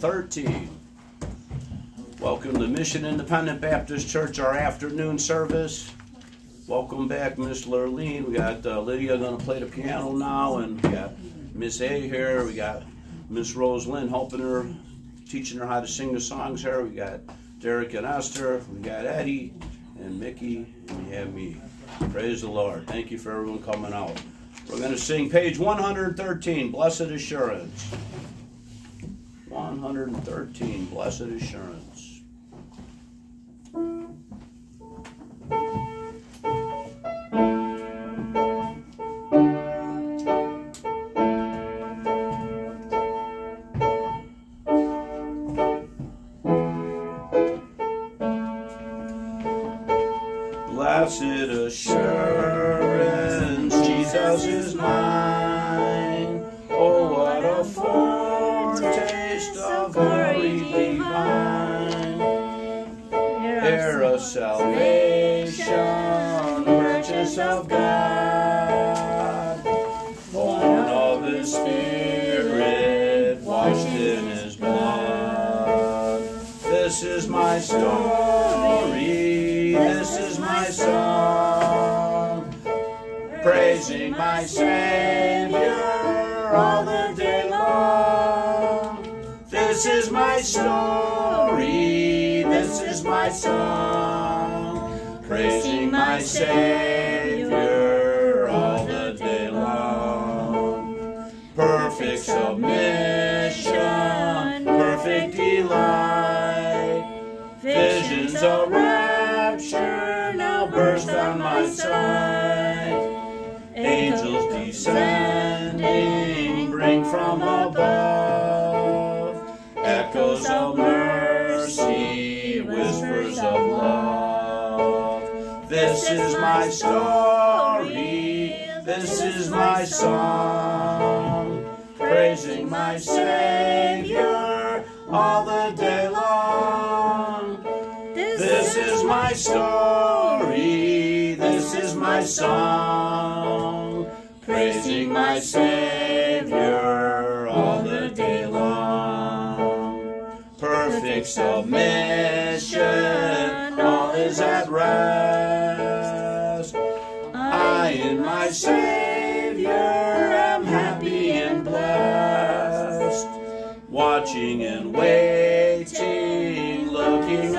113. Welcome to Mission Independent Baptist Church, our afternoon service. Welcome back, Miss Lurleen. We got Lydia going to play the piano now, and we got Miss A here. We got Miss Rosalind helping her, teaching her how to sing the songs here. We got Derek and Esther. We got Eddie and Mickey, and we have me. Praise the Lord. Thank you for everyone coming out. We're going to sing page 113, Blessed Assurance. 113, Blessed Assurance. Blessed assurance, Jesus is mine. Oh, what a foretaste of glory divine. Heir of salvation, purchase of God, born of His Spirit, washed in His blood. This is my story, this is my song, praising my Savior all the day long. This is my story, this is my song, praising my Savior all the day long. Perfect submission, perfect delight, visions of rapture now burst on my sight. Angels descending bring from above echoes of mercy, whispers of love. This is my story, this is my song, praising my Savior all the day long. This is my story, this is my song, praising my Savior all the day long. Perfect submission, all is at rest. I in my Savior am happy and blessed, watching and waiting, looking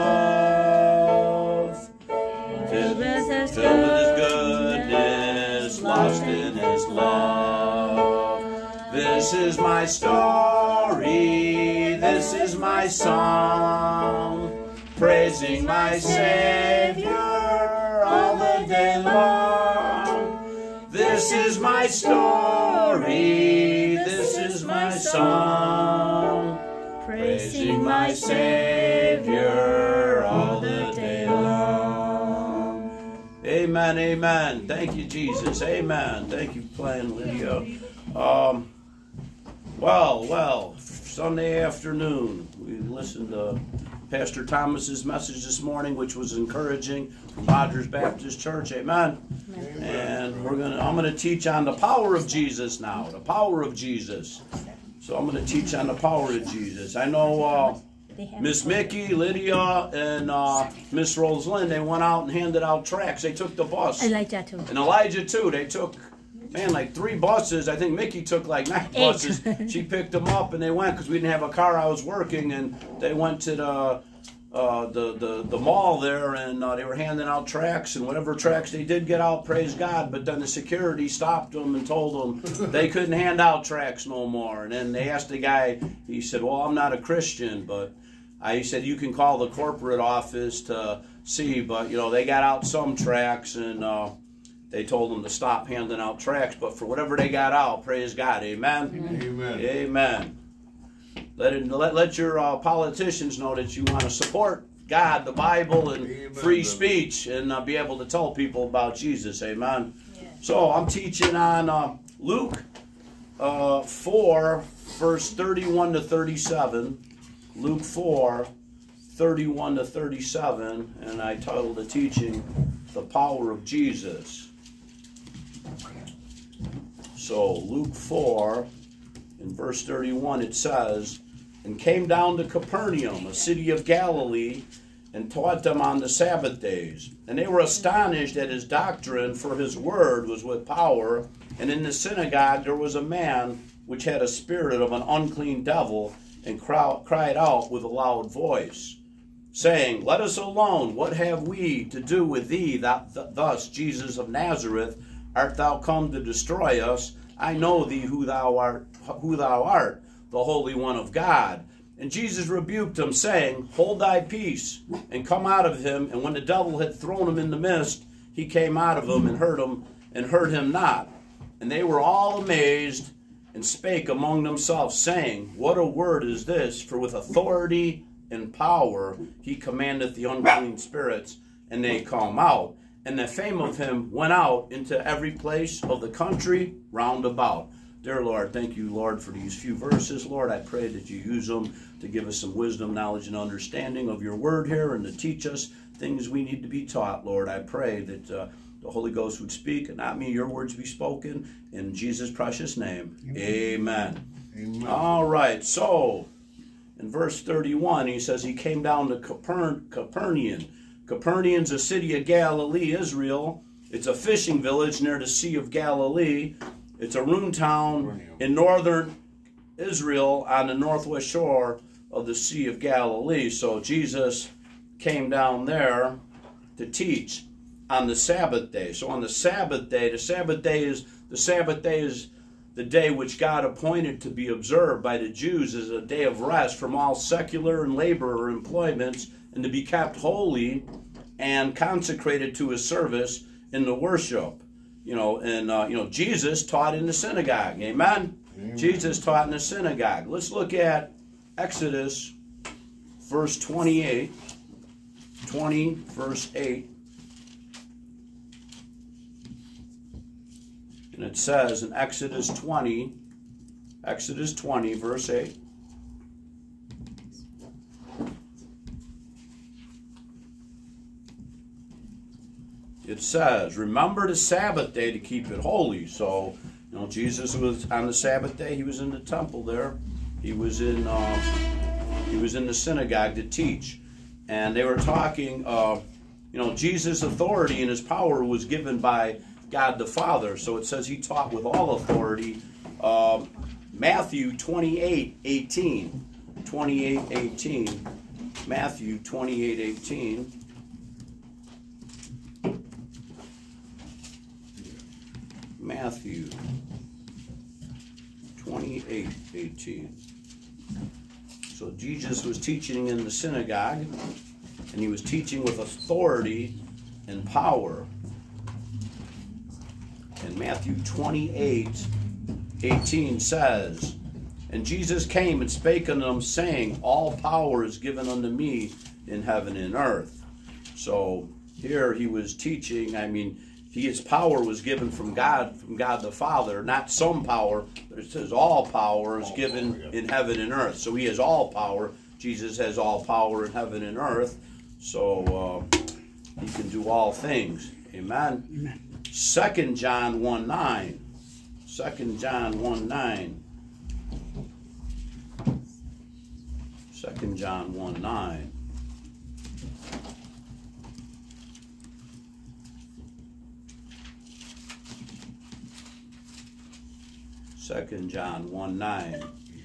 above, filled with His goodness, lost in His love. This is my story, this is my song, praising my Savior all the day long. This is my story, this is my song, praising my Savior all the day long. Amen, amen. Thank you, Jesus. Amen. Thank you for playing, Lydia. Well, Sunday afternoon, we listened to Pastor Thomas's message this morning, which was encouraging from Rogers Baptist Church. Amen. And I'm gonna teach on the power of Jesus now. The power of Jesus. So I'm going to teach on the power of Jesus. I know Miss Mickey, Lydia, and Miss Rosalind, they went out and handed out tracts. They took the bus. Elijah too. And Elijah too. They took, man, like 3 buses. I think Mickey took like 9 buses. She picked them up and they went, because we didn't have a car. I was working, and they went to the mall there, and they were handing out tracts, and whatever tracts they did get out, praise God. But then the security stopped them and told them they couldn't hand out tracts no more. And then they asked the guy, he said, well, I'm not a Christian, but he said, you can call the corporate office to see. But, you know, they got out some tracts, and they told them to stop handing out tracts. But for whatever they got out, praise God. Amen? Amen. Amen. Let your politicians know that you want to support God, the Bible, and free speech, and be able to tell people about Jesus. Amen. Yeah. So I'm teaching on Luke 4, verse 31 to 37. Luke 4, 31 to 37, and I titled the teaching, The Power of Jesus. So Luke 4, in verse 31, it says, and came down to Capernaum, a city of Galilee, and taught them on the Sabbath days. And they were astonished at his doctrine, for his word was with power. And in the synagogue there was a man which had a spirit of an unclean devil, and cried out with a loud voice, saying, Let us alone, what have we to do with thee, thus, Jesus of Nazareth? Art thou come to destroy us? I know thee who thou art, the Holy One of God. And Jesus rebuked him, saying, Hold thy peace, and come out of him. And when the devil had thrown him in the midst, he came out of him, and heard him not. And they were all amazed, and spake among themselves, saying, What a word is this? For with authority and power he commandeth the unclean spirits, and they come out. And the fame of him went out into every place of the country round about. Dear Lord, thank you, Lord, for these few verses. Lord, I pray that you use them to give us some wisdom, knowledge, and understanding of your word here, and to teach us things we need to be taught. Lord, I pray that the Holy Ghost would speak, and not me, your words be spoken. In Jesus' precious name, amen. Amen. All right, so in verse 31, he says he came down to Capernaum. Capernaum's a city of Galilee, Israel. It's a fishing village near the Sea of Galilee. It's a ruined town in northern Israel on the northwest shore of the Sea of Galilee. So Jesus came down there to teach on the Sabbath day. So on the Sabbath day is the day which God appointed to be observed by the Jews as a day of rest from all secular and labor or employments, and to be kept holy and consecrated to his service in the worship. Jesus taught in the synagogue. Amen? Amen. Jesus taught in the synagogue. Let's look at Exodus, verse 28. 20, verse 8. And it says in Exodus 20, verse 8. It says, remember the Sabbath day to keep it holy. So, Jesus was on the Sabbath day. He was in the temple there. He was in the synagogue to teach, and they were talking. Jesus' authority and his power was given by God the Father. So it says he taught with all authority. Matthew 28:18. 28:18. Matthew 28:18. Matthew 28:18. So Jesus was teaching in the synagogue, and he was teaching with authority and power. And Matthew 28:18 says, And Jesus came and spake unto them, saying, All power is given unto me in heaven and earth. So here he was teaching, his power was given from God the Father, not some power, but it says all power is given in heaven and earth. So he has all power. Jesus has all power in heaven and earth. So he can do all things. Amen. Amen. 2 John 1:9. 2 John 1:9. 2 John 1:9. 2 John 1:9.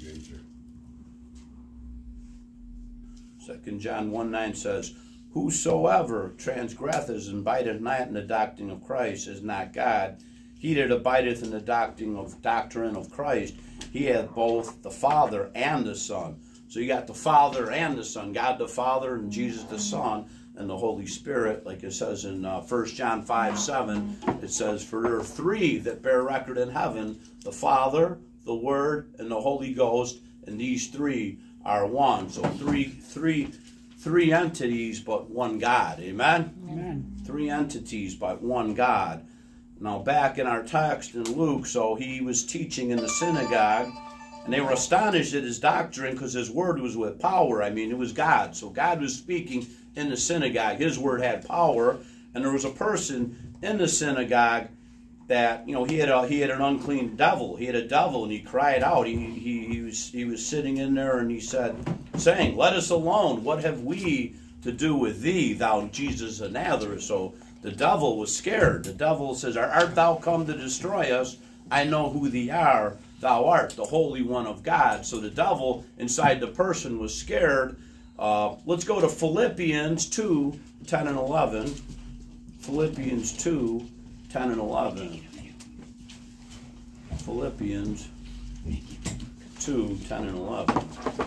2 John 1:9 says, Whosoever transgresseth and abideth not in the doctrine of Christ is not God. He that abideth in the doctrine of Christ, he hath both the Father and the Son. So you got the Father and the Son, God the Father and Jesus the Son, and the Holy Spirit, like it says in 1 John 5:7, it says, For there are three that bear record in heaven, the Father, the Word, and the Holy Ghost, and these three are one. So three entities, but one God. Amen? Amen. Three entities, but one God. Now back in our text in Luke, so he was teaching in the synagogue, and they were astonished at his doctrine because his word was with power. It was God. So God was speaking in the synagogue. His word had power. And there was a person in the synagogue that, you know, he had an unclean devil. He had a devil, and he cried out. He was sitting in there, and he said, saying, "Let us alone. What have we to do with thee, thou Jesus of Nazareth?" So the devil was scared. The devil says, "Art thou come to destroy us? I know who thee are. Thou art the Holy One of God." So the devil inside the person was scared. Let's go to Philippians 2, 10 and 11. Philippians 2, 10 and 11. Philippians 2, 10 and 11.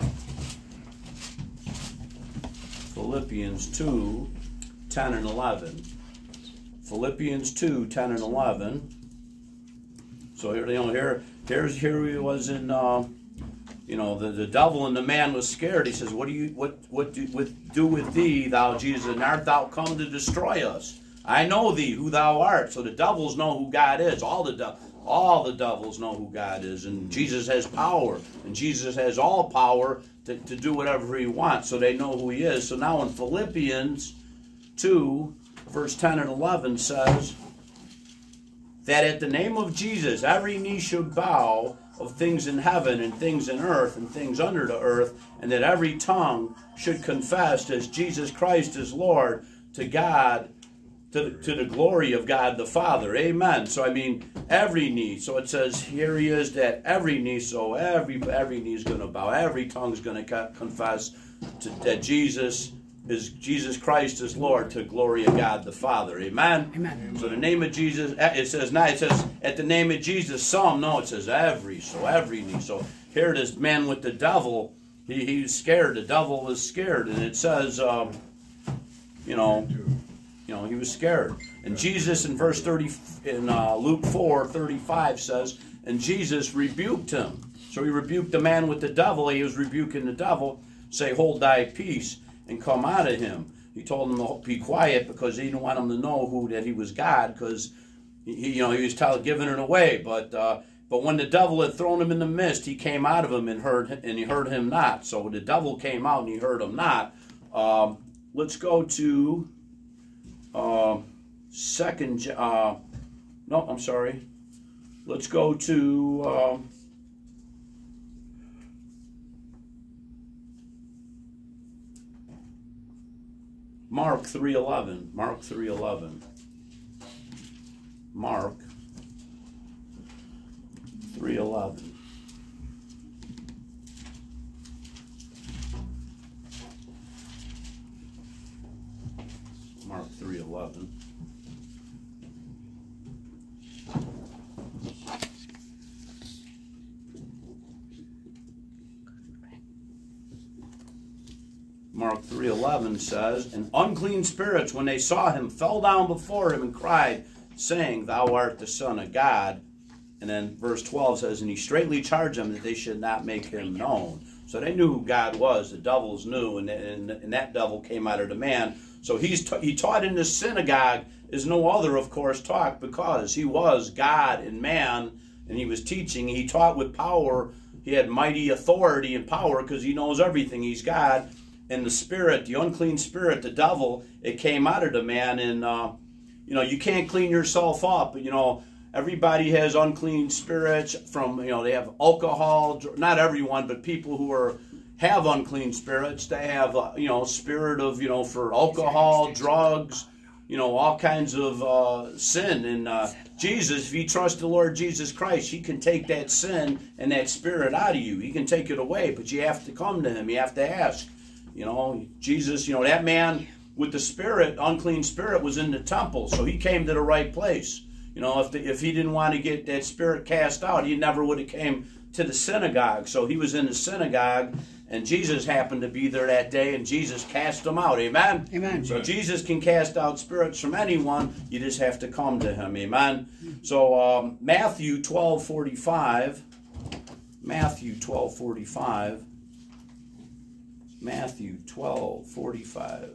Philippians 2, 10 and 11. Philippians 2, 10 and 11. So here, here he was in, the devil and the man was scared. He says, "What do with thee, thou Jesus, and art thou come to destroy us? I know thee, who thou art." So the devils know who God is. All the devils know who God is, and Jesus has power, and Jesus has all power to do whatever he wants. So they know who he is. So now in Philippians 2, verse 10 and 11 says that at the name of Jesus every knee should bow, of things in heaven and things in earth and things under the earth, and that every tongue should confess as Jesus Christ is Lord, to God, to the glory of God the Father. Amen. So I mean, every knee. So it says here he is, that every knee. So every knee is going to bow. Every tongue is going to confess that Jesus Christ is Lord, to glory of God the Father. Amen. Amen. So the name of Jesus. It says at the name of Jesus some. No, it says every. So every knee. So here this man with the devil. He was scared. The devil was scared, and it says, he was scared. And Jesus in verse 30 in Luke 4:35 says, and Jesus rebuked him. So he rebuked the man with the devil. He was rebuking the devil. Say, "Hold thy peace and come out of him." He told him to be quiet because he didn't want him to know that he was God, because he was giving it away. But when the devil had thrown him in the mist, he came out of him and he heard him not. So the devil came out and he heard him not. Let's go to Let's go to Mark 3:11. Mark 3:11. Mark 3:11. Mark 3:11. Mark 3:11 says, "And unclean spirits, when they saw him, fell down before him and cried, saying, Thou art the Son of God." And then verse 12 says, "And he straightly charged them that they should not make him known." So they knew who God was. The devils knew, and that devil came out of the man. So he taught in the synagogue as no other, of course, taught, because he was God and man, and he was teaching. He taught with power. He had mighty authority and power because he knows everything. He's God. And the spirit, the unclean spirit, the devil, it came out of the man. And, you can't clean yourself up. Everybody has unclean spirits from, they have alcohol. Not everyone, but people who have unclean spirits. They have, spirit of, for alcohol, drugs, all kinds of sin. And Jesus, if you trust the Lord Jesus Christ, he can take that sin and that spirit out of you. He can take it away, but you have to come to him. You have to ask. Jesus, that man with the spirit, unclean spirit, was in the temple, so he came to the right place. If he didn't want to get that spirit cast out, he never would have came to the synagogue. So he was in the synagogue, and Jesus happened to be there that day, and Jesus cast him out. Amen? Amen. So Jesus can cast out spirits from anyone. You just have to come to him. Amen? So Matthew 12:45. Matthew 12:45. Matthew 12:45.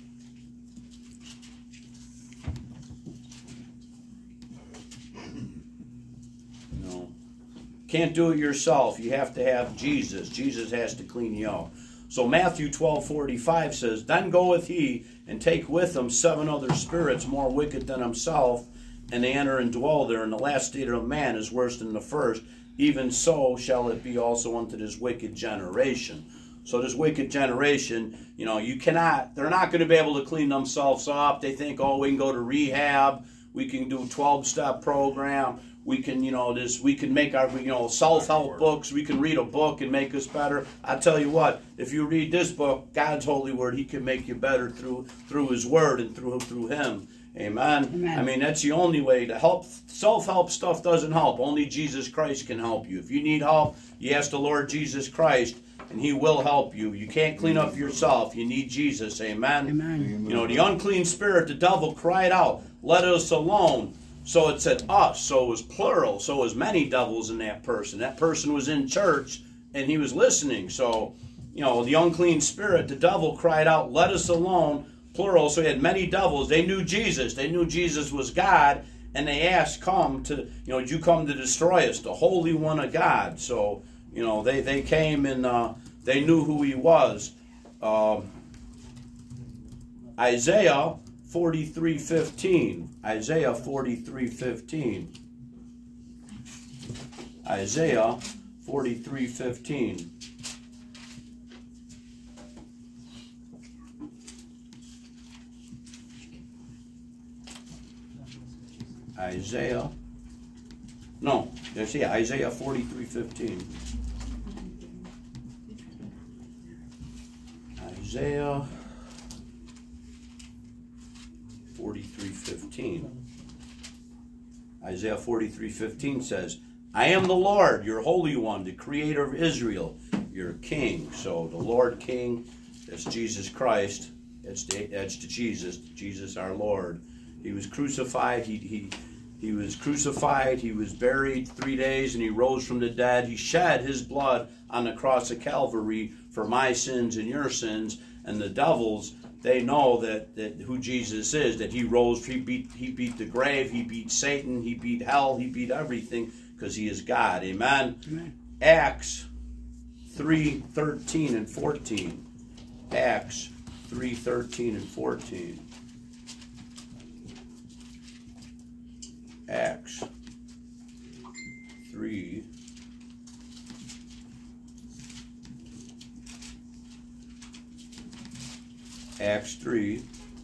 Can't do it yourself. You have to have Jesus. Jesus has to clean you up. So Matthew 12:45 says, "Then goeth he and take with him 7 other spirits more wicked than himself, and they enter and dwell there. And the last state of man is worse than the first. Even so shall it be also unto this wicked generation. So this wicked generation, you know, they're not going to be able to clean themselves up. They think, oh, we can go to rehab, we can do a 12-step program, we can, we can make our, self-help books, we can read a book and make us better. I tell you what, if you read this book, God's holy word, he can make you better through his word and through him. Amen. Amen. I mean, that's the only way to help. Self-help stuff doesn't help. Only Jesus Christ can help you. If you need help, you ask the Lord Jesus Christ, and he will help you. You can't clean up yourself. You need Jesus. Amen. Amen. The unclean spirit, the devil, cried out, let us alone. So it said us. So it was plural. So it was many devils in that person. That person was in church, and he was listening. So, the unclean spirit, the devil, cried out, let us alone. Plural. So he had many devils. They knew Jesus. They knew Jesus was God. And they asked, did you come to destroy us? The Holy One of God. So, they came and they knew who he was. Isaiah 43:15. Isaiah 43:15. Isaiah 43:15. Isaiah 43:15. Isaiah 43:15. Isaiah 43:15 says, I am the Lord, your Holy One, the Creator of Israel, your King. So the Lord King, that's Jesus Christ. That's Jesus our Lord. He was crucified. He was crucified. He was buried 3 days, and he rose from the dead. He shed his blood on the cross of Calvary for my sins and your sins. And the devils, they know that who Jesus is. That he rose. He beat the grave. He beat Satan. He beat hell. He beat everything because he is God. Amen. Amen. Acts 3:13 and 14. Acts 3:13 and 14. Acts 3. Acts 3.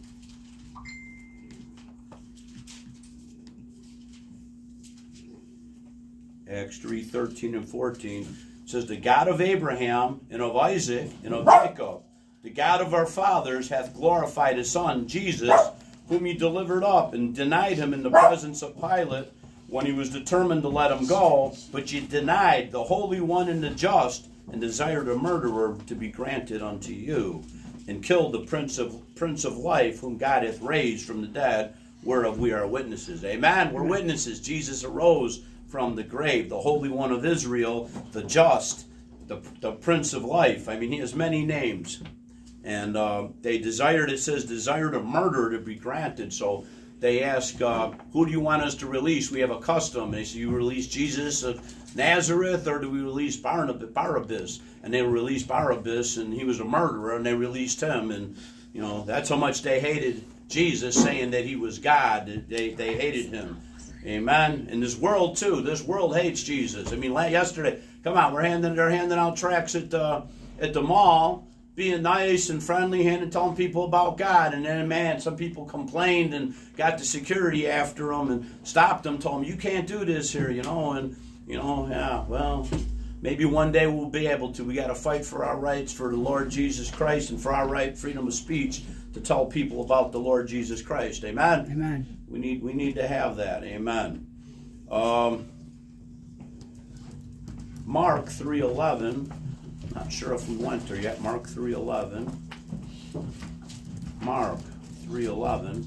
Acts 3:13 and 14 says, the God of Abraham and of Isaac and of Jacob, the God of our fathers, hath glorified his Son, Jesus, whom he delivered up and denied him in the presence of Pilate when he was determined to let him go. But ye denied the Holy One and the just, and desired a murderer to be granted unto you, and killed the Prince of Life, whom God hath raised from the dead, whereof we are witnesses. Amen. We're witnesses. Jesus arose from the grave, the Holy One of Israel, the just, the Prince of Life. I mean, he has many names. And they desired, it says, desired a murderer to be granted. So they ask, who do you want us to release? We have a custom. They say, you release Jesus of Nazareth, or do we release Barabbas? And they released Barabbas, and he was a murderer, and they released him. And, that's how much they hated Jesus, saying that he was God. They hated him. Amen. And this world, too. This world hates Jesus. I mean, yesterday, come on, they're handing out tracts at the mall, being nice and friendly, telling people about God. And then, man, some people complained and got the security after them and stopped them, told them, you can't do this here, And, yeah, well, maybe one day we'll be able to. We got to fight for our rights for the Lord Jesus Christ and for our right, freedom of speech, to tell people about the Lord Jesus Christ. Amen? Amen. We need to have that. Amen. Mark 3:11. Not sure if we went there yet. Mark 3:11. Mark 3:11.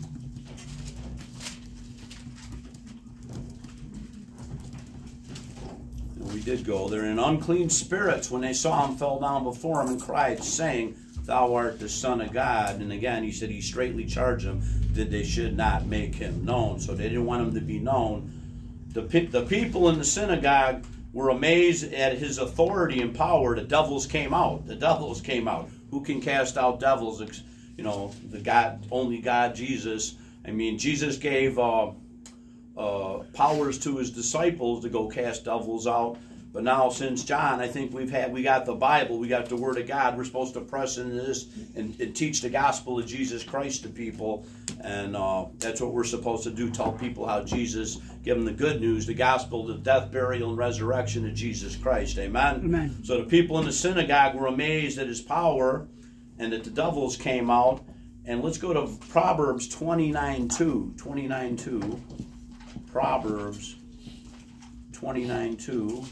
We did go there. And unclean spirits, when they saw him, fell down before him and cried, saying, Thou art the Son of God. And again, he said he straightly charged them that they should not make him known. So they didn't want him to be known. The people in the synagogue were amazed at his authority and power. The devils came out. The devils came out. Who can cast out devils? The God, only God, Jesus. I mean, Jesus gave powers to his disciples to go cast devils out. But now, since John, I think we got the Bible, we got the Word of God. We're supposed to press into this and teach the gospel of Jesus Christ to people, and that's what we're supposed to do: tell people how Jesus, give them the good news, the gospel, the death, burial, and resurrection of Jesus Christ. Amen. Amen. So the people in the synagogue were amazed at his power, and that the devils came out. And let's go to Proverbs 29:2. 29:2. Proverbs 29:2.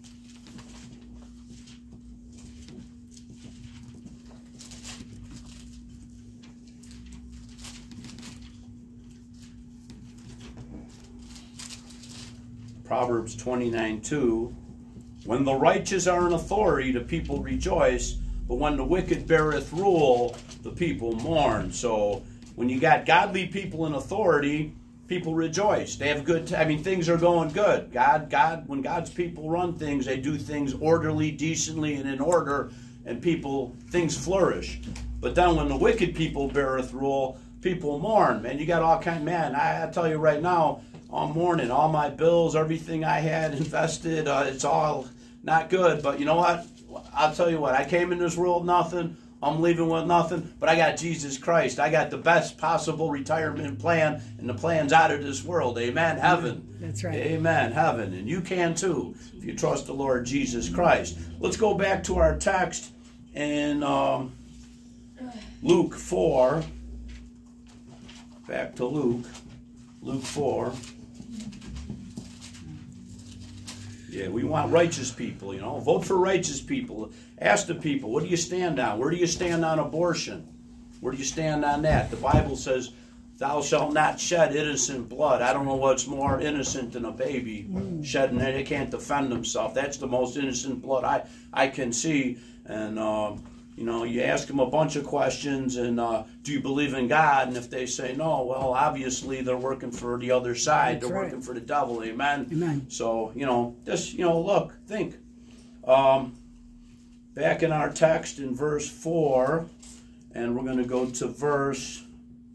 Proverbs 29:2. When the righteous are in authority, the people rejoice, but when the wicked beareth rule, the people mourn. So when you got godly people in authority, people rejoice. They have good, things are going good. When God's people run things, they do things orderly, decently, and in order, and things flourish. But then when the wicked people beareth rule, people mourn. Man, you got all kind, man, I tell you right now, I'm mourning. All my bills, everything I had invested, it's all not good. But you know what? I'll tell you what, I came in this world nothing. I'm leaving with nothing, but I got Jesus Christ. I got the best possible retirement plan, and the plan's out of this world. Amen. Heaven. That's right. Amen. Heaven. And you can too, if you trust the Lord Jesus Christ. Let's go back to our text in Luke 4. Back to Luke. Luke 4. Yeah, we want righteous people, Vote for righteous people. Ask the people, what do you stand on? Where do you stand on abortion? Where do you stand on that? The Bible says, thou shalt not shed innocent blood. I don't know what's more innocent than a baby shedding it. They can't defend themselves. That's the most innocent blood I can see. And, you ask them a bunch of questions, and do you believe in God? And if they say no, well, obviously they're working for the other side. That's they're working for the devil. Amen. Amen. So, just, look, think. Back in our text in verse 4, and we're going to go to verse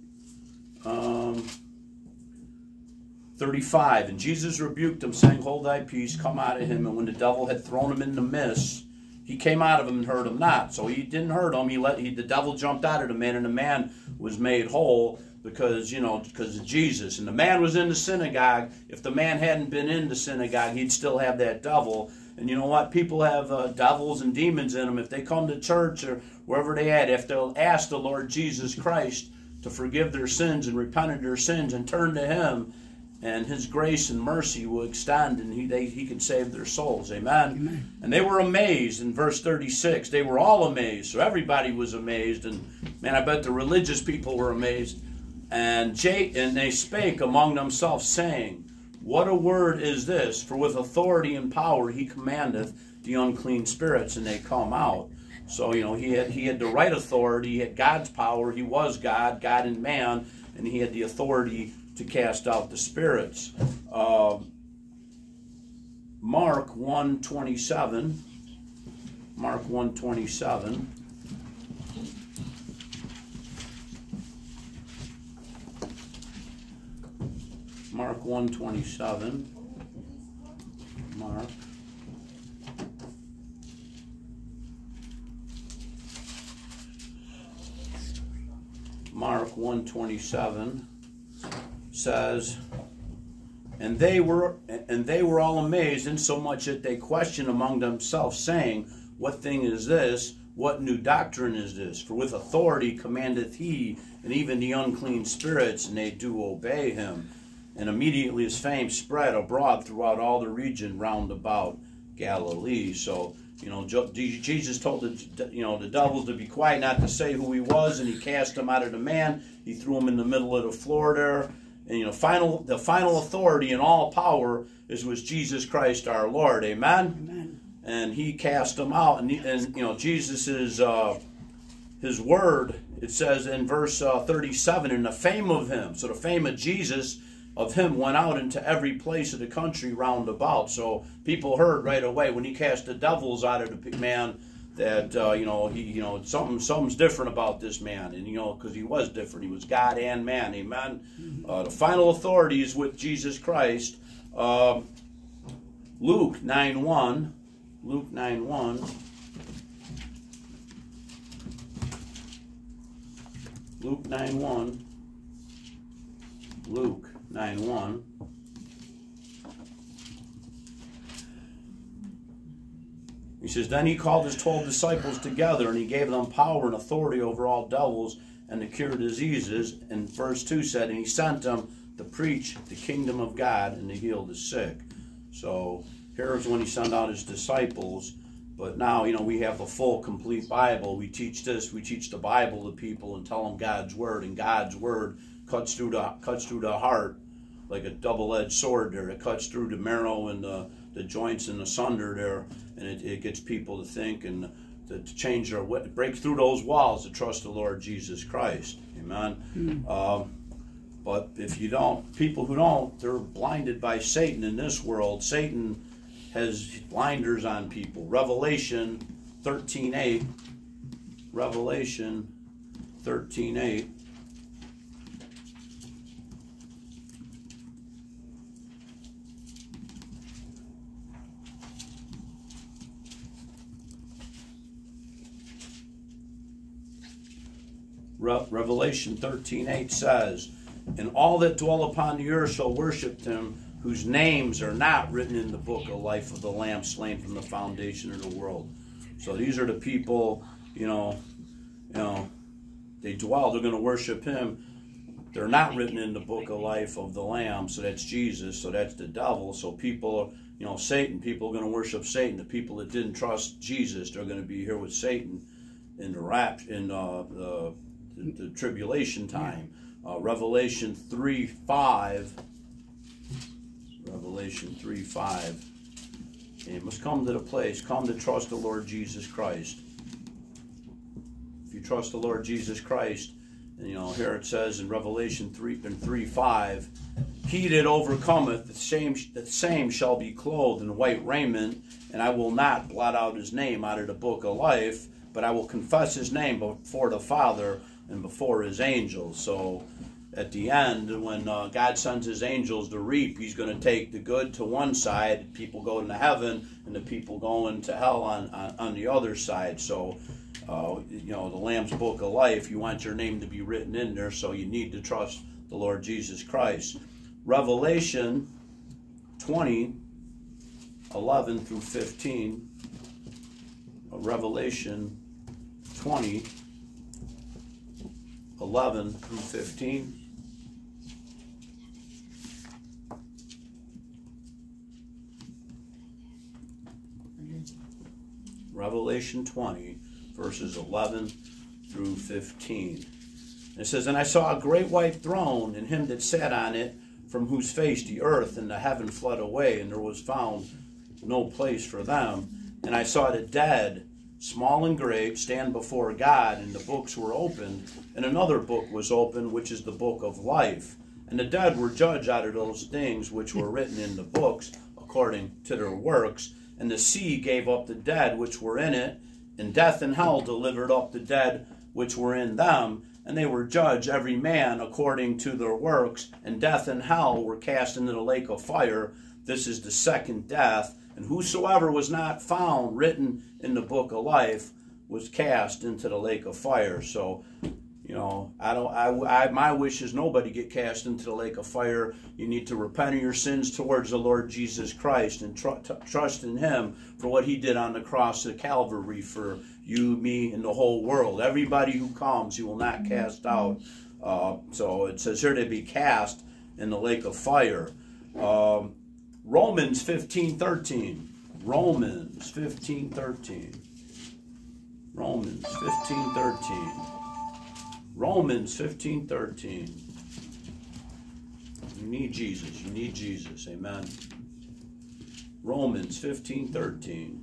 35. And Jesus rebuked him, saying, hold thy peace, come out of him. And when the devil had thrown him in the midst, he came out of him and hurt him not. So he didn't hurt him. The devil jumped out of the man, and the man was made whole because of Jesus. And the man was in the synagogue. If the man hadn't been in the synagogue, he'd still have that devil. And you know what? People have devils and demons in them. If they come to church or wherever they at, if they'll ask the Lord Jesus Christ to forgive their sins and repent of their sins and turn to him, and his grace and mercy will extend, and he can save their souls. Amen? Amen. And they were amazed in verse 36. They were all amazed. So everybody was amazed. And man, I bet the religious people were amazed. And they spake among themselves, saying, what a word is this? For with authority and power he commandeth the unclean spirits, and they come out. So, he had the right authority. He had God's power. He was God and man, and he had the authority to cast out the spirits. Mark 1:27. Mark 1:27. Mark 1:27. Mark. Mark 1:27 says, and they were all amazed, insomuch that they questioned among themselves, saying, what thing is this? What new doctrine is this? For with authority commandeth he, and even the unclean spirits, and they do obey him. And immediately his fame spread abroad throughout all the region round about Galilee. So, Jesus told the devils to be quiet, not to say who he was, and he cast him out of the man. He threw him in the middle of the floor there. And the final authority and all power was Jesus Christ our Lord. Amen. Amen. And he cast him out. And Jesus is his word. It says in verse 37, and the fame of him. So the fame of Jesus, of him, went out into every place of the country round about. So people heard right away when he cast the devils out of the man, that something's different about this man, and because he was different, he was God and man. Amen. The final authority is with Jesus Christ. Luke 9:1. Luke 9:1. Luke 9:1. Luke 9:1. He says, then he called his 12 disciples together, and he gave them power and authority over all devils and to cure diseases. And verse 2 said, and he sent them to preach the kingdom of God and to heal the sick. So here's when he sent out his disciples. But now, we have the full, complete Bible. We teach this. We teach the Bible to people and tell them God's word. And God's word cuts through the heart like a double-edged sword there. It cuts through the marrow and the joints and the sunder there. And it gets people to think and to change their way, break through those walls to trust the Lord Jesus Christ. Amen. But if you don't, people who don't, they're blinded by Satan in this world. Satan has blinders on people. Revelation 13:8. Revelation 13:8. Revelation 13:8 says, and all that dwell upon the earth shall worship him, whose names are not written in the book of life of the Lamb slain from the foundation of the world. So these are the people, they dwell, they're going to worship him. They're not written in the book of life of the Lamb, so that's Jesus, so that's the devil. So people, Satan, people are going to worship Satan. The people that didn't trust Jesus, they're going to be here with Satan in the tribulation time. Revelation 3:5. Revelation 3:5. And you must come to the place, come to trust the Lord Jesus Christ. If you trust the Lord Jesus Christ, and here it says in Revelation 3:5, he that overcometh, the same shall be clothed in white raiment, and I will not blot out his name out of the book of life, but I will confess his name before the Father and before his angels. So at the end, when God sends his angels to reap, he's going to take the good to one side, people go into heaven, and the people go into hell on the other side. So, the Lamb's Book of Life, you want your name to be written in there, so you need to trust the Lord Jesus Christ. Revelation 20:11 through 15. Revelation 20:11 through 15. Revelation 20, verses 11 through 15. It says, and I saw a great white throne, and him that sat on it, from whose face the earth and the heaven fled away, and there was found no place for them. And I saw the dead, small and great, stand before God, and the books were opened, and another book was opened, which is the book of life. And the dead were judged out of those things which were written in the books, according to their works. And the sea gave up the dead which were in it, and death and hell delivered up the dead which were in them, and they were judged every man according to their works, and death and hell were cast into the lake of fire. This is the second death, and whosoever was not found written in the book of life was cast into the lake of fire. So, my wish is nobody get cast into the lake of fire. You need to repent of your sins towards the Lord Jesus Christ and trust in him for what he did on the cross of Calvary for you, me, and the whole world. Everybody who comes, he will not cast out. So it says here to be cast in the lake of fire. Romans 15:13. Romans 15:13. Romans 15:13. Romans 15:13. You need Jesus. You need Jesus. Amen. Romans 15:13.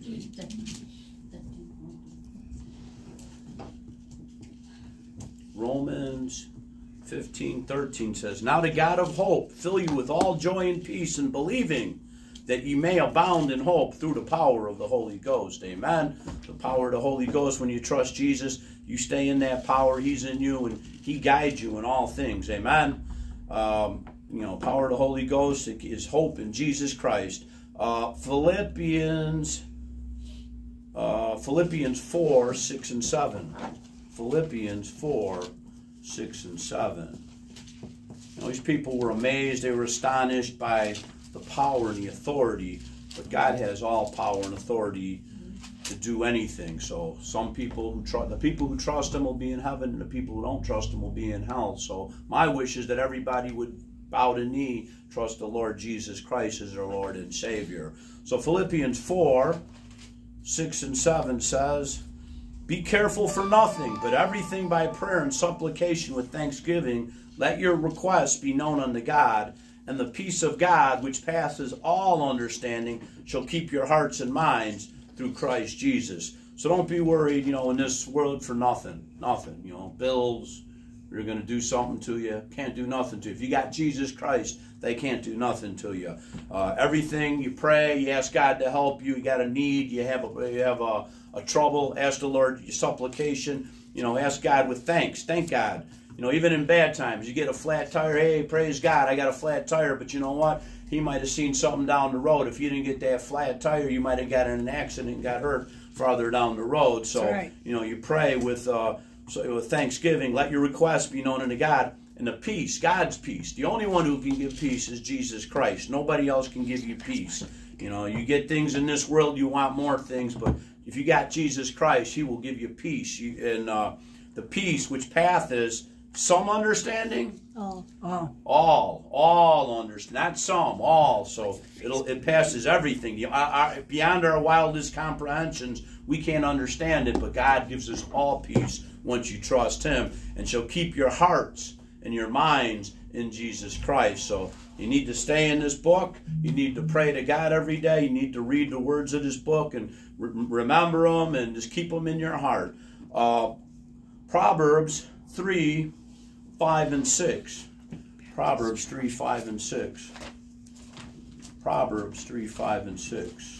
Romans 15:13 says, now the God of hope fill you with all joy and peace in believing, that ye may abound in hope through the power of the Holy Ghost. Amen. The power of the Holy Ghost, when you trust Jesus, you stay in that power. He's in you, and he guides you in all things. Amen. You know, power of the Holy Ghost is hope in Jesus Christ. Philippians 4, 6 and 7. Philippians 4, 6 and 7. You know, these people were amazed. They were astonished by the power and the authority. But God has all power and authority to do anything. So some people the people who trust him will be in heaven, and the people who don't trust him will be in hell. So my wish is that everybody would bow the knee, trust the Lord Jesus Christ as their Lord and Savior. So Philippians 4, 6 and 7 says, be careful for nothing, but everything by prayer and supplication with thanksgiving, let your requests be known unto God, and the peace of God, which passes all understanding, shall keep your hearts and minds through Christ Jesus. So don't be worried, you know, in this world for nothing. Nothing, you know, bills, they're going to do something to you. Can't do nothing to you. If you got Jesus Christ, they can't do nothing to you. Everything you pray, you ask God to help you. You got a need, you have a trouble, ask the Lord, your supplication. You know, ask God with thanks. Thank God. You know, even in bad times, you get a flat tire. Hey, praise God, I got a flat tire. But you know what? He might have seen something down the road. If you didn't get that flat tire, you might have got in an accident and got hurt farther down the road. So, right. You know, you pray with thanksgiving. Let your requests be known unto God. And the peace, God's peace. The only one who can give peace is Jesus Christ. Nobody else can give you peace. You know, you get things in this world, you want more things, but if you got Jesus Christ, he will give you peace. The peace which passeth some understanding. All understand, not some, all. So it passes everything. Beyond our wildest comprehensions, we can't understand it, but God gives us all peace once you trust him, and shall keep your hearts and your minds in Jesus Christ. So you need to stay in this book. You need to pray to God every day. You need to read the words of this book and remember them and just keep them in your heart. Proverbs 3, 5 and 6. Proverbs 3, 5 and 6. Proverbs 3, 5 and 6.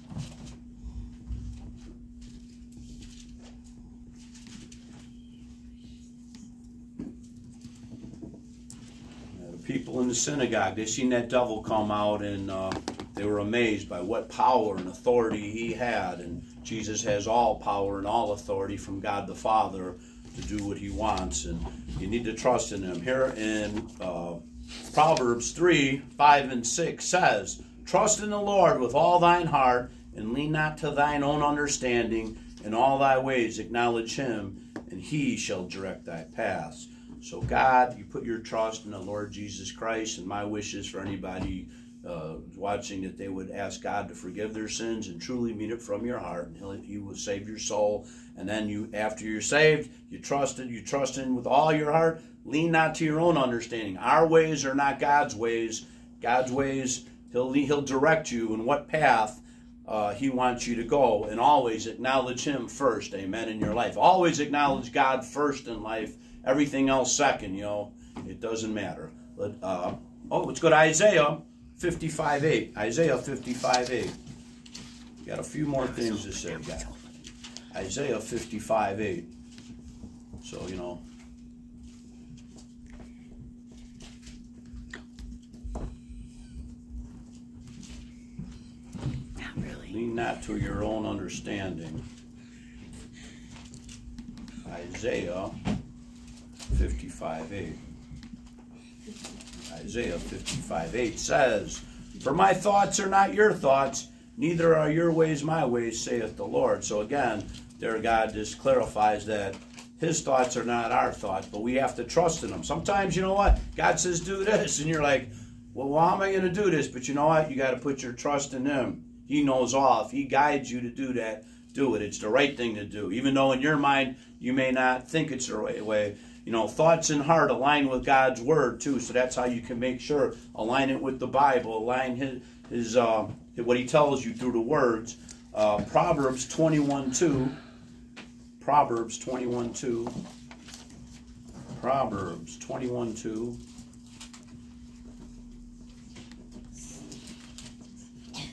People in the synagogue, they seen that devil come out, and they were amazed by what power and authority he had. And Jesus has all power and all authority from God the Father to do what he wants, and you need to trust in him. Here in Proverbs 3, 5 and 6 says, trust in the Lord with all thine heart, and lean not to thine own understanding. In all thy ways acknowledge him, and he shall direct thy paths. So God, you put your trust in the Lord Jesus Christ, and my wish is for anybody watching that they would ask God to forgive their sins and truly mean it from your heart, and he will save your soul. And then after you're saved, you trust in with all your heart. Lean not to your own understanding. Our ways are not God's ways. God's ways, he'll direct you in what path he wants you to go, and always acknowledge him first, amen, in your life. Always acknowledge God first in life. Everything else second, you know. It doesn't matter. Let's go to Isaiah 55:8. Isaiah 55:8. Got a few more things to say, guys. Isaiah 55:8. So, you know. Not really. Lean not to your own understanding. Isaiah 55:8. Isaiah 55:8 says, for my thoughts are not your thoughts, neither are your ways my ways, saith the Lord. So again, there God just clarifies that his thoughts are not our thoughts, but we have to trust in him. Sometimes, you know what, God says do this, and you're like, well, how am I going to do this? But you know what, you got to put your trust in him. He knows all. If he guides you to do that, do it. It's the right thing to do, even though in your mind you may not think it's the right way. You know, thoughts and heart align with God's word too, so that's how you can make sure, align it with the Bible, align his what he tells you through the words. Proverbs 21:2. Proverbs 21:2. Proverbs 21:2.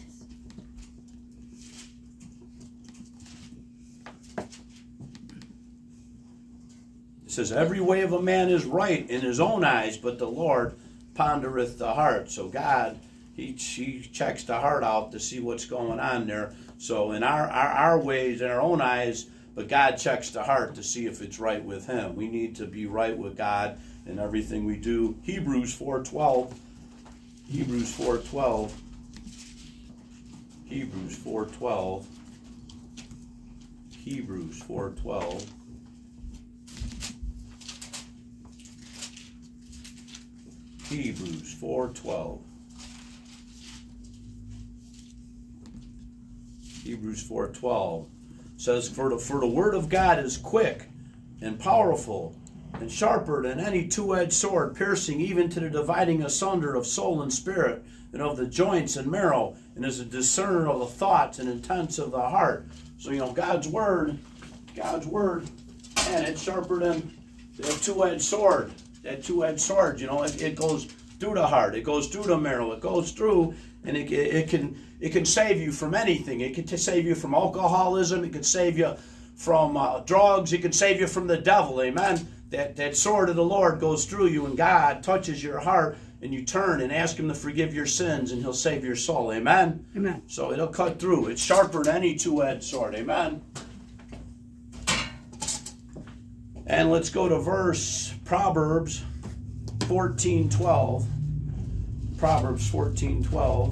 says, every way of a man is right in his own eyes, but the Lord pondereth the heart. So God, he checks the heart out to see what's going on there. So in our ways, in our own eyes, but God checks the heart to see if it's right with him. We need to be right with God in everything we do. Hebrews 4:12. Hebrews 4:12. Hebrews 4:12. Hebrews 4:12. Hebrews 4:12. Hebrews 4:12 says, For the word of God is quick and powerful and sharper than any two-edged sword, piercing even to the dividing asunder of soul and spirit, and of the joints and marrow, and is a discerner of the thoughts and intents of the heart. So, God's word, and it's sharper than that two-edged sword. That two-edged sword, it goes through the heart, it goes through the marrow, it goes through, and it can save you from anything. It can save you from alcoholism, it can save you from drugs, it can save you from the devil, amen? That sword of the Lord goes through you, and God touches your heart, and you turn and ask him to forgive your sins, and he'll save your soul, amen? Amen. So it'll cut through. It's sharper than any two-edged sword, amen? And let's go to Proverbs 14:12. Proverbs 14:12.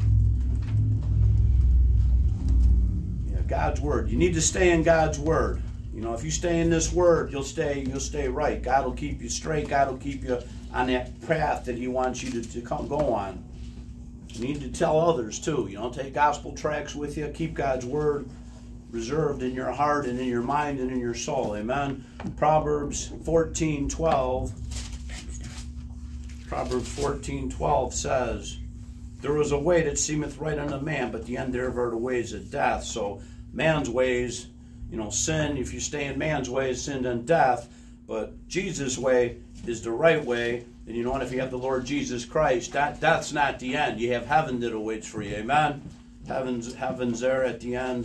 Yeah, God's word. You need to stay in God's word. If you stay in this word, you'll stay right. God will keep you straight. God will keep you on that path that he wants you to go on. You need to tell others too. Take gospel tracts with you. Keep God's word reserved in your heart and in your mind and in your soul. Amen. Proverbs 14:12. Proverbs 14:12 says, There is a way that seemeth right unto man, but the end thereof are the ways of death. So man's ways, sin, if you stay in man's ways, sin and death. But Jesus' way is the right way. And and if you have the Lord Jesus Christ, that's not the end. You have heaven that awaits for you. Amen. Heaven's there at the end.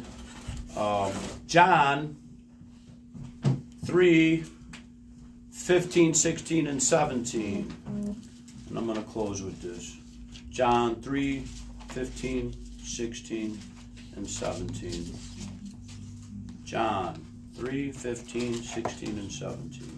John 3:15, 16, and 17. And I'm going to close with this. John 3:15, 16, and 17. John 3:15, 16, and 17.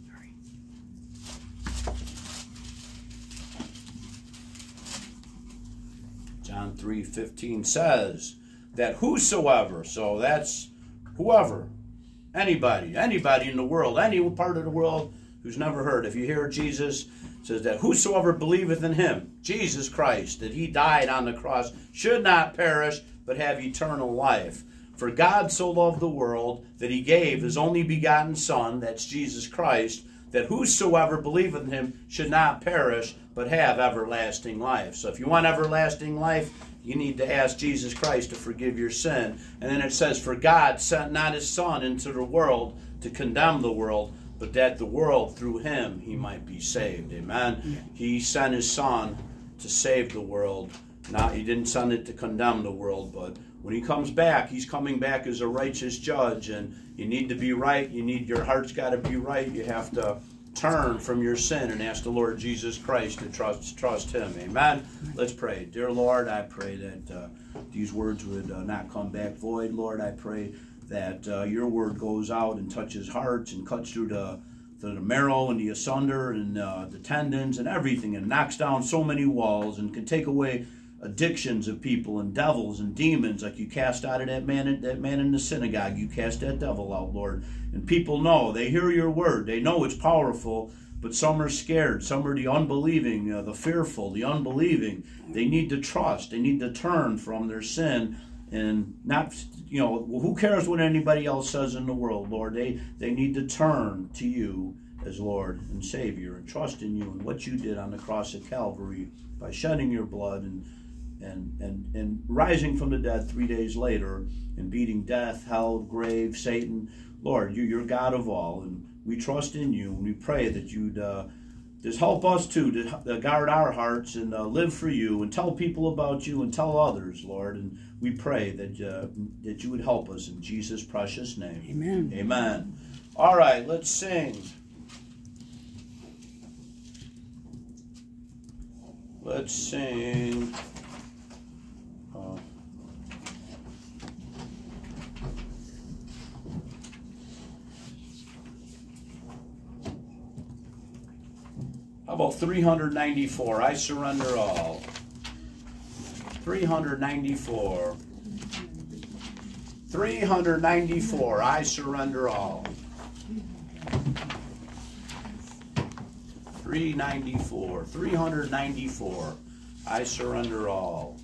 John 3:15 says that whosoever, so that's whoever, anybody in the world, any part of the world who's never heard. If you hear Jesus, it says that whosoever believeth in him, Jesus Christ, that he died on the cross, should not perish, but have eternal life. For God so loved the world that he gave his only begotten Son, that's Jesus Christ, that whosoever believeth in him should not perish, but have everlasting life. So if you want everlasting life, you need to ask Jesus Christ to forgive your sin. And then it says, For God sent not his Son into the world to condemn the world, but that the world through him he might be saved. Amen. Yeah. He sent his Son to save the world. He didn't send it to condemn the world, but when he comes back, he's coming back as a righteous judge, and you need to be right. Your heart's got to be right. You have to turn from your sin and ask the Lord Jesus Christ to trust him. Amen. Let's pray. Dear Lord, I pray that these words would not come back void. Lord, I pray that your word goes out and touches hearts and cuts through the marrow and the asunder and the tendons and everything, and knocks down so many walls and can take away addictions of people and devils and demons, like you cast out of that man in the synagogue. You cast that devil out, Lord. And people know, they hear your word, they know it's powerful, but some are scared. Some are the unbelieving, the fearful, the unbelieving. They need to trust. They need to turn from their sin and not, who cares what anybody else says in the world, Lord? They need to turn to you as Lord and Savior and trust in you and what you did on the cross of Calvary by shedding your blood and rising from the dead 3 days later and beating death, hell, grave, Satan. Lord, you're God of all, and we trust in you, and we pray that you'd just help us too to guard our hearts and live for you and tell people about you and tell others, Lord. And we pray that you would help us in Jesus' precious name. Amen. Amen. All right, let's sing. Let's sing. How about 394? I surrender all. 394. 394. I surrender all. 394. 394. I surrender all.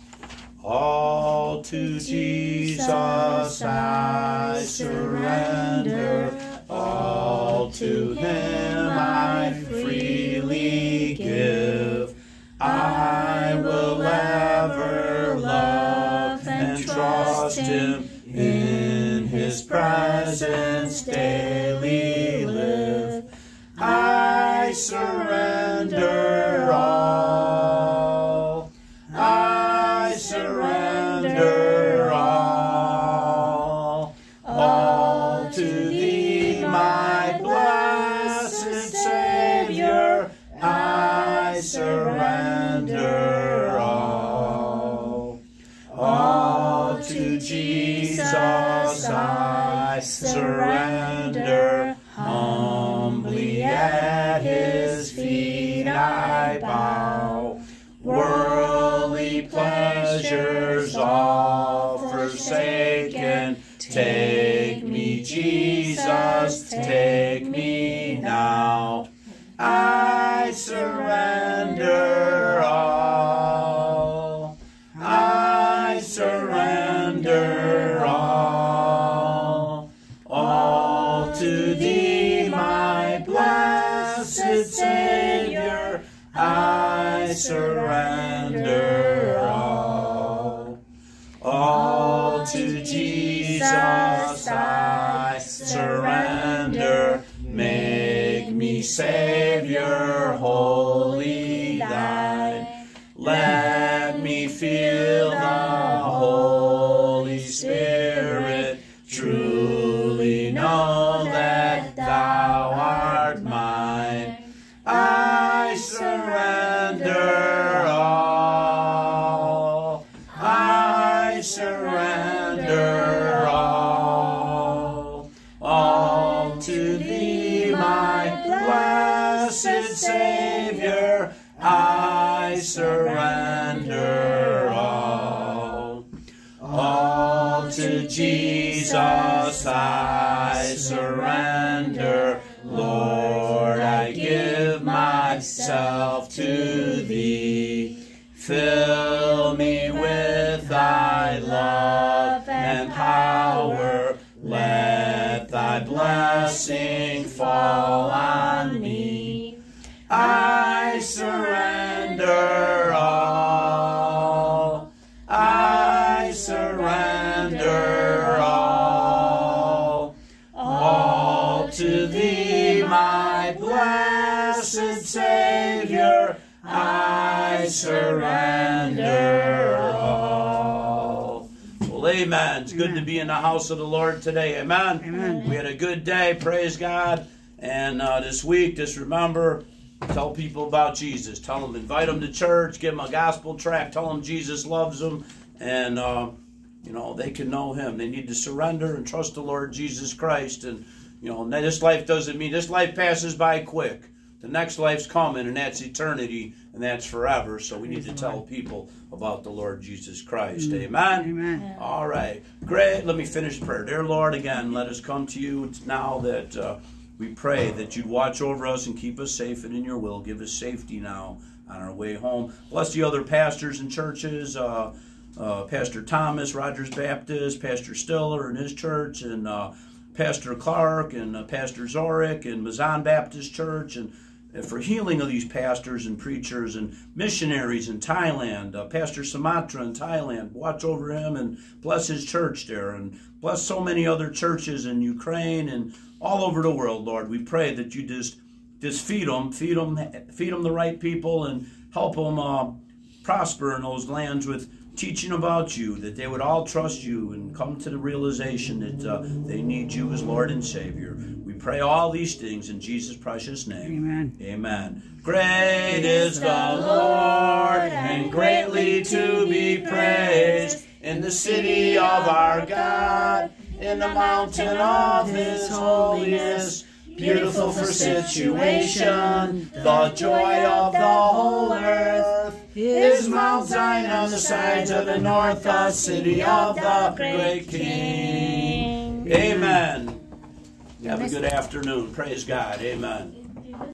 All to Jesus I surrender. All to Him I freely give. I will ever love and trust Him, in His presence daily live. I surrender all. I surrender all. All to Thee, my blessed Savior. I surrender all. All to Jesus I surrender. Humbly at His feet I bow. Worldly pleasures all forsaken. Take me, Jesus, take me now. I surrender all. I surrender all. All to Thee, my blessed Savior. I surrender all. All to Jesus I surrender. Make me Savior, wholly Thine. Let me feel the Holy Spirit. Truly know that Thou art mine. I surrender all. I surrender all. All to Thee, my blessed Savior. I surrender all. All to Jesus I surrender. Lord, I give myself to Thee. Fill me with Thy love and power. Let Thy blessing fall on me. I surrender all. I surrender all. All to Thee, my blessed Savior. I surrender all. Well, amen. It's good to be in the house of the Lord today. Amen. Amen. We had a good day. Praise God. And this week, just remember, tell people about Jesus. Tell them, invite them to church, give them a gospel tract, tell them Jesus loves them, and you know, they can know Him. They need to surrender and trust the Lord Jesus Christ. And you know, this life doesn't mean, this life passes by quick. The next life's coming, and that's eternity, and that's forever. So we need to tell people about the Lord Jesus Christ. Amen? Amen. All right. Great. Let me finish prayer. Dear Lord, again, let us come to You now that we pray that You'd watch over us and keep us safe and in Your will. Give us safety now on our way home. Bless the other pastors and churches, Pastor Thomas, Rogers Baptist, Pastor Stiller and his church, and Pastor Clark, and Pastor Zorick, and Mazan Baptist Church, and for healing of these pastors and preachers and missionaries in Thailand. Pastor Sumatra in Thailand, watch over him and bless his church there, and bless so many other churches in Ukraine and all over the world, Lord. We pray that You just feed them the right people, and help them prosper in those lands with teaching about You, that they would all trust You and come to the realization that they need You as Lord and Savior. We pray all these things in Jesus' precious name. Amen. Amen. Great is the Lord, and greatly to be praised, in the city of our God, in the mountain of his holiness. Beautiful for situation, the joy of the whole earth, is Mount Zion on the sides of the north, the city of the great King. Amen. Have a good afternoon. Praise God. Amen.